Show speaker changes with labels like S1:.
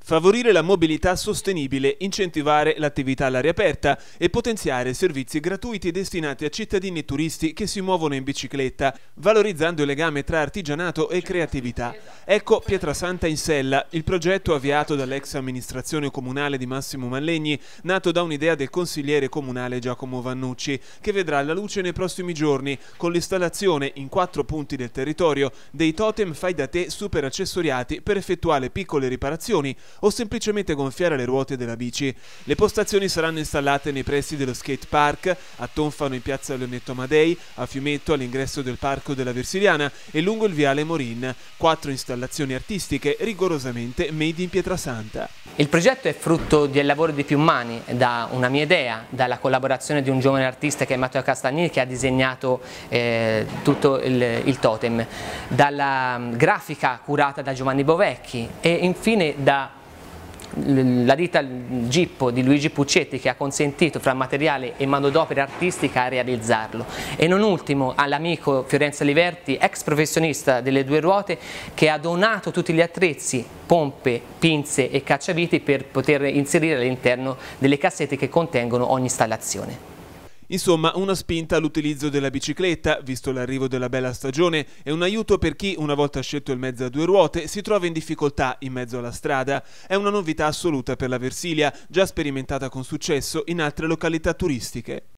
S1: favorire la mobilità sostenibile, incentivare l'attività all'aria aperta e potenziare servizi gratuiti destinati a cittadini e turisti che si muovono in bicicletta, valorizzando il legame tra artigianato e creatività. Ecco Pietrasanta in Sella, il progetto avviato dall'ex amministrazione comunale di Massimo Mallegni, nato da un'idea del consigliere comunale Giacomo Vannucci, che vedrà la luce nei prossimi giorni con l'installazione in 4 punti del territorio dei totem fai da te super accessoriati per effettuare piccole riparazioni o semplicemente gonfiare le ruote della bici. Le postazioni saranno installate nei pressi dello skate park, a Tonfano in piazza Leonetto Amadei, a Fiumetto all'ingresso del parco della Versiliana e lungo il viale Morin. 4 installazioni artistiche rigorosamente made in Pietrasanta.
S2: Il progetto è frutto del lavoro di più mani, da una mia idea, dalla collaborazione di un giovane artista che è Matteo Castagnini, che ha disegnato tutto il totem, dalla grafica curata da Giovanni Bovecchi e infine la ditta Gippo di Luigi Puccetti, che ha consentito fra materiale e manodopera artistica a realizzarlo, e non ultimo all'amico Fiorenzo Liverti, ex professionista delle 2 ruote, che ha donato tutti gli attrezzi, pompe, pinze e cacciaviti per poter inserire all'interno delle cassette che contengono ogni installazione.
S1: Insomma, una spinta all'utilizzo della bicicletta, visto l'arrivo della bella stagione, e un aiuto per chi, una volta scelto il mezzo a 2 ruote, si trova in difficoltà in mezzo alla strada. È una novità assoluta per la Versilia, già sperimentata con successo in altre località turistiche.